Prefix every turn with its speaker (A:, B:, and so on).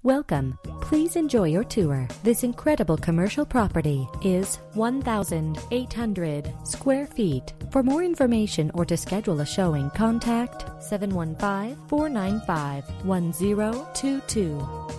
A: Welcome. Please enjoy your tour. This incredible commercial property is 1,800 square feet. For more information or to schedule a showing, contact 715-495-1022.